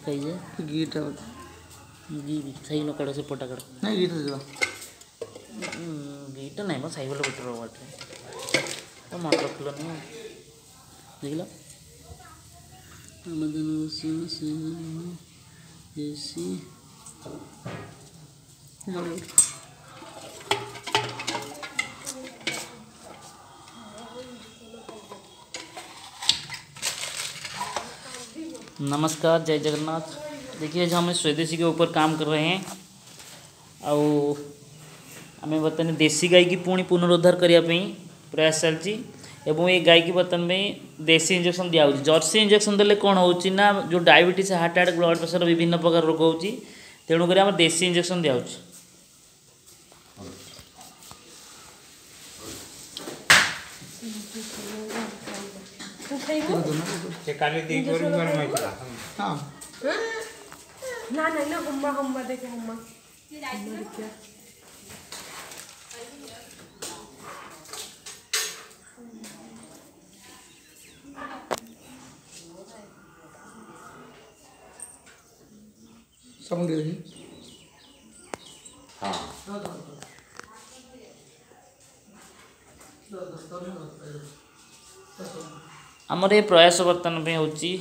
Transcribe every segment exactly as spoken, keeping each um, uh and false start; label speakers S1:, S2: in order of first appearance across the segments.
S1: खाइए
S2: गीटा
S1: गी सही लो कड़ से पोटा कड़
S2: नहीं गीटा देवा
S1: गीटा नहीं बस सही वाला बेटर वाटर तो मत रख लो नहीं देख लो आमदन से देसी नमस्कार, जय जगन्नाथ। देखिए जो हम स्वदेशी के ऊपर काम कर रहे हैं आउ आम बर्तमान देसी गाय की पुणी पुनरुद्धार करने प्रयास चलती एवं ये गाय की बर्तमान में देसी इंजेक्शन दिया जर्सी इंजेक्शन देले कौन होची ना जो diabetes heart attack blood pressure विभिन्न प्रकार रोग होची तेणुक आम देसी इंजेक्शन दिया
S3: काली दी गोरी गोरी में चला
S2: हां
S4: ना ना ना हम्मा हम्मा देखे हम्मा
S2: सब दे दी
S3: हां
S1: आमर ये प्रयास बर्तमान में होची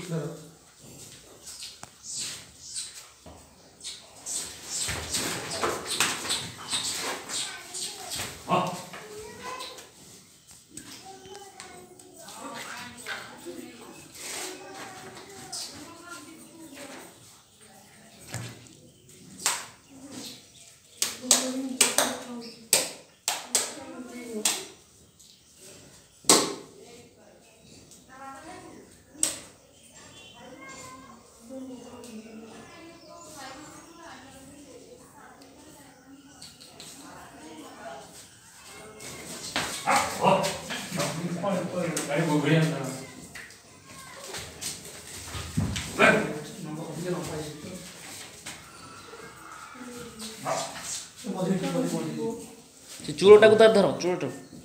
S1: चूड़ोटा को तार धरो चूड़ोटा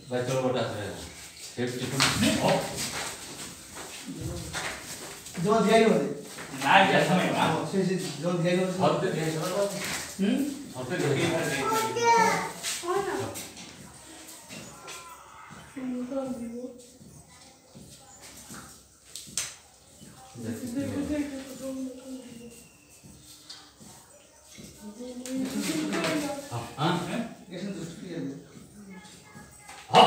S2: जो दिया ही होते
S3: ना क्या समय बा
S2: से से जो दिया ही होते
S3: हफ्ते दिया हम हफ्ते दिया हां
S2: कैसे दृष्टि है
S3: हां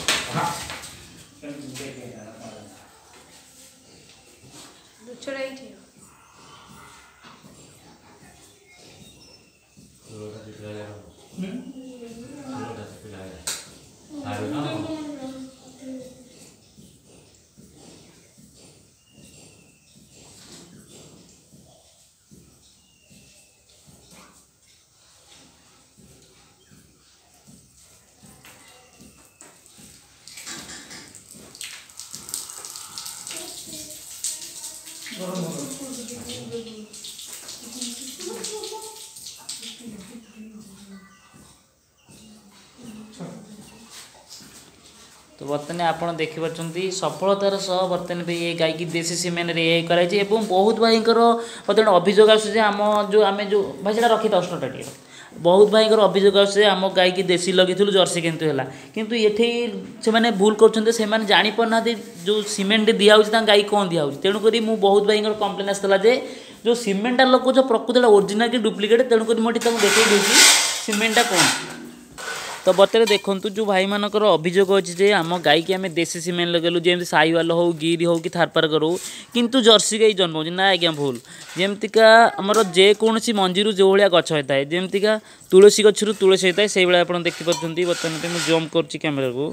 S4: चढ़ाई थी
S3: लोटा दिखलाया हम लोटा दिखलाया आरो ना
S1: तो बर्तमान आपड़ देखिपी सफलतार सह बर्तमान भी ये गाय की देसी सीमेंट रे कराई बहुत भाई बर्तमान अभियोग आम जो आम जो भाई से रखी था अष्टा टे बहुत भाई अभियोग आम गाय की देसी लगे जर्सी किंतु है किंतु ये से भूल कर जापरना जो सीमेंट दिया गाय कौन दिया तेणुक मुझे बहुत भाई कंप्लेन आसाला जो सीमेंटा लगुच प्रकृत ओरिजिनल कि डुप्लिकेट तेणुक मुझे देखी दूसरी सीमेंटा कौन तो बर्तमान देखूँ जो भाई मानकर अभियोग अच्छे आम गाय की आम देसी सीमेंट लगेलु जमी साईवाल हो गिर हो कि थारपारकर हो किंतु जर्सी गाई जन्म हो ना आज्ञा भूल जमतीका आमर जेकोसी मंजीरू जो भाया गछ होता है जमतीका तुलसी गचर तुलसी होता है से भाई आप देखिपुं बर्तमान मुझे जम्प कर कैमेरा को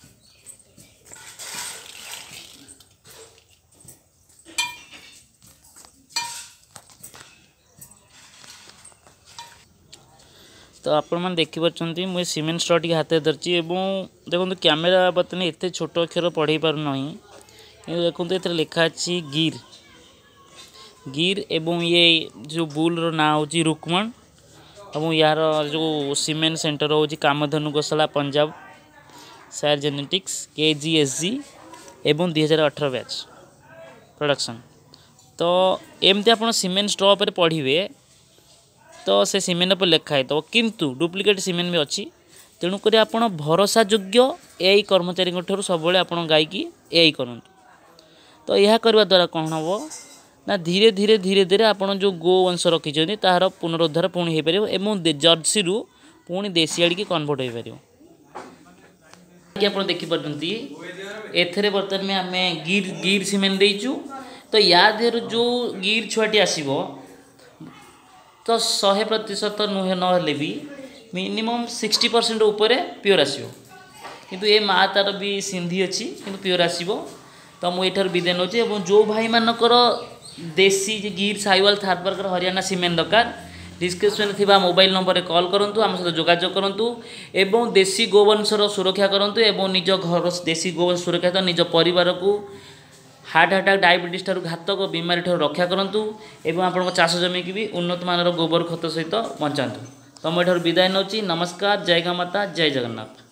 S1: तो आपण मैंने देखिपुं मुझे सीमेंट स्ट्र टी हाथ धरती देखो कैमेरा बर्तमान एत छोट अक्षर पढ़े पार ना देखो ये लिखा अच्छी गिर गिर एवं ये जो बुल ना हूँ रुक्मण और यार जो सीमेंट सेंटर हूँ कामधेनु गोशाला पंजाब सायर जेनेटिक्स के जी एस जी एवं दुई हजार अठर बैच प्रोडक्शन तो एमती आप सीमेंट स्ट्रॉ पर पढ़े तो से सीमेंट पर लिखा है तो किंतु डुप्लिकेट सीमेंट भी अच्छी तेणुक आप भरोसा योग्य ए कर्मचारी सब आप गाई की ए करूँ तो यह करने द्वारा कौन हम ना धीरे धीरे धीरे धीरे आप जो गो वंश रखिंट तार पुनरुद्धार पुणी हो पार जर्सी रु पुणी देशी आड़ की कन्वर्ट हो पार आप देखिपारे एथेरे बर्तमान में आम गिर गिर सीमेंट देचु तो या देहर जो गिर छुआटी आसो तो शहे प्रतिशत नुहे ना भी मिनिमम सिक्सटी परसेंट उपर प्योर आसो किंतु ए माँ तार भी सिंधी अच्छी किंतु प्योर आसो तो मुझे विदाय नौचे और जो भाई मानकर देशी गिर साइवाल थारपार्कर हरियाणा सीमेंट दरकार डिस्क्रिप्शन थिबा मोबाइल नंबर कॉल करंतु आम सहित जोगाजोग करंतु एवं देशी गोवंशर सुरक्षा करंतु एवं निज घर देशी गोवंश सुरक्षा तो निज परिवार को हार्ट अटैक डायबिटीज ठार घातक बीमारी ठार रक्षा करंतु एवं आपण चाष जमी की भी उन्नत मानर गोबर खत सहित बंचातु तो मुझे विदाय नौची नमस्कार जय गौ माता जय जगन्नाथ।